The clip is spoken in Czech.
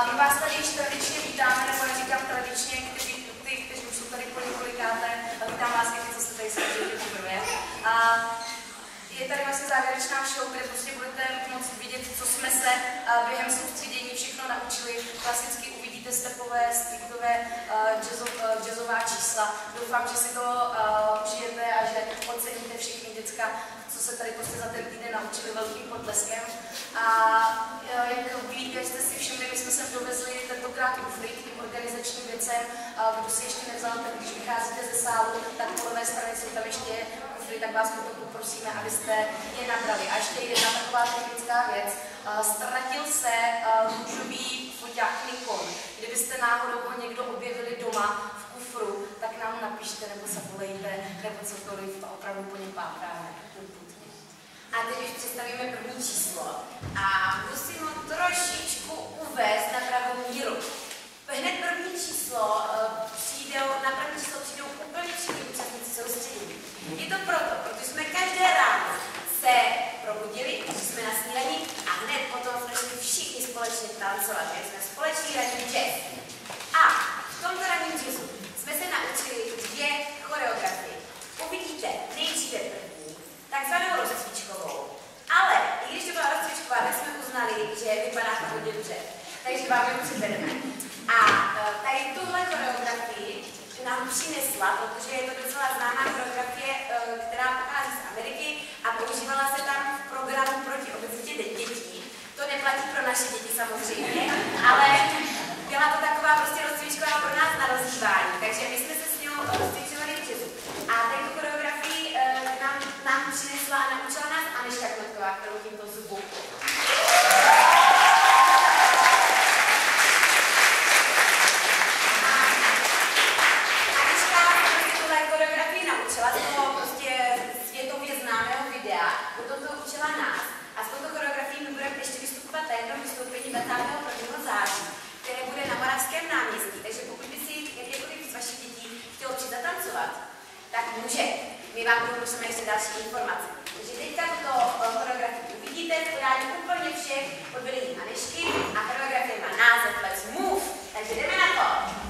My vás tady již tradičně vítáme, nebo neříkám tradičně, kteří už jsou tady po několikáté, a vítám vás i co jste tady samozřejmě poprvé. Je tady vlastně závěrečná show, kde prostě budete moct vidět, co jsme se během soustředění všechno naučili. Klasicky uvidíte stepové, striktové, jazzová čísla. Doufám, že si to užijete a že oceníte všechny děcka, co se tady prostě za ten týden naučili velkým potleskem. A jak jste si všimli, my jsme sem dovezli tentokrát kufry k tím organizačním věcem. Kdo si ještě nevzal, tak když vycházíte ze sálu, tak po levé straně jsou tam ještě kufry, tak vás potom poprosíme, abyste je nabrali. A ještě jedna taková technická věc. Ztratil se růžový foťák Nikon. Kdybyste náhodou ho někdo objevili doma v kufru, tak nám napište, nebo se volejte, nebo cokoliv, a opravdu po něm pápráme. A teď už představíme první číslo a musím ho trošičku uvést na pravou míru. Hned první číslo na první číslo přijdou úplně všichni účastníci soustředění. Je to proto, protože jsme každé ráno se probudili, jsme na snídani a hned potom jsme šli všichni společně tancovat, takže jsme společný ranní jazz. A v tomto ranním jazzu jsme se naučili 2 choreografie. Uvidíte nejdříve první, takzvanou rozcvičkovou. Ale i když to byla rozcvičková, tak jsme uznali, že vypadá to hodně dobře. Takže vám ji přivedeme. A tady tuhle choreografii nám přinesla, protože je to docela známá choreografie, která pochází z Ameriky a používala se tam v programu proti obezitě dětí. To neplatí pro naše děti samozřejmě, ale byla to taková prostě rozcvičková pro nás na rozhývání. Takže my jsme se s ním rozcvičovali v jazzu. A tady choreografii nám přinesla a naučila nás Anežka Kmetková, kterou tímto zvu. Anežka prostě tuhle choreografii naučila z toho prostě světově známého videa, potom to učila nás. A s touto choreografií my budeme ještě vystupovat na jednom vystoupení 21. září, které bude na Moravském náměstí. Takže pokud by si jakékoliv z vašich dětí chtělo přijít zatancovat, tak může. My vám můžeme ještě další informace. Takže teďka tuto choreografii uvidíte v podání úplně všech pod vedením Anežky a choreografie má název Let's Move. Takže jdeme na to!